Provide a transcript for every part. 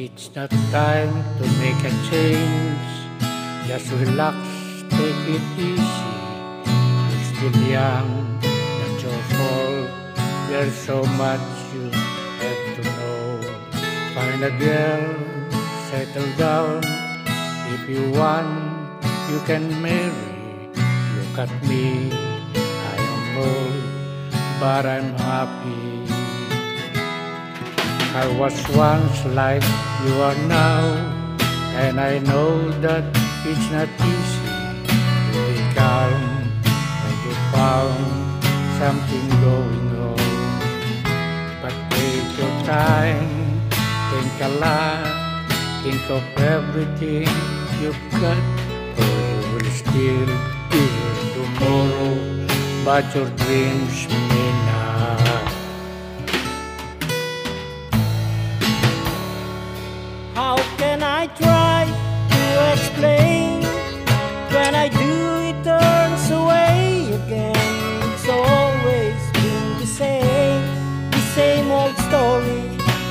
It's not time to make a change. Just relax, take it easy. You're still young, not your fault. There's so much you have to know. Find a girl, settle down. If you want, you can marry. Look at me, I am old, but I'm happy. I was once like you are now, and I know that it's not easy to be calm when you found something going wrong. But take your time, think a lot, think of everything you've got, or you will still be here tomorrow, but your dreams may not. How can I try to explain? When I do, it turns away again. It's always been the same old story.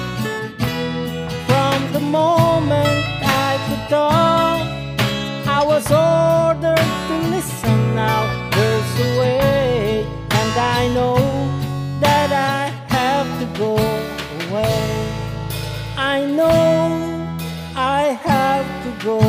From the moment I could talk, I was ordered to listen. Now there's a way, and I know that I have to go away. I know I have to go.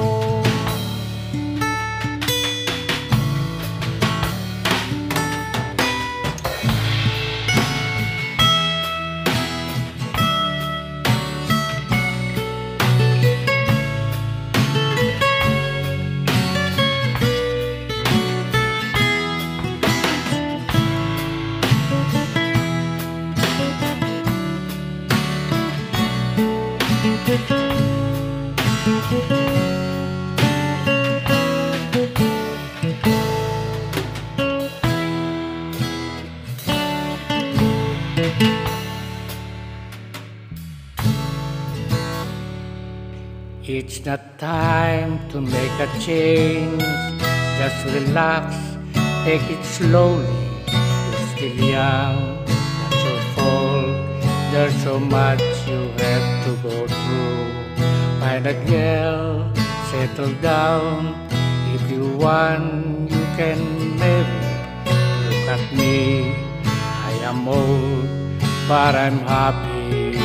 It's not time to make a change. Just relax, take it slowly. You're still young, not your fault. There's so much you have to go through. Find a girl, settle down. If you want, you can marry. Look at me, I am old, but I'm happy.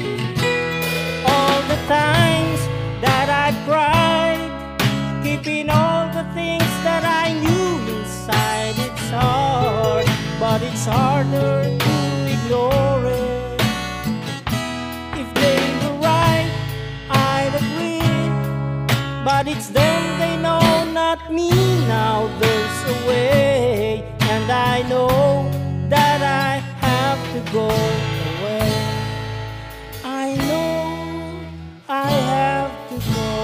All the times that I cried, keeping all the things that I knew inside. It's hard, but it's harder to ignore it. If they were right, I'd agree, but it's them they know, not me. Now there's a way, and I know that I have to go away. I know I have to go.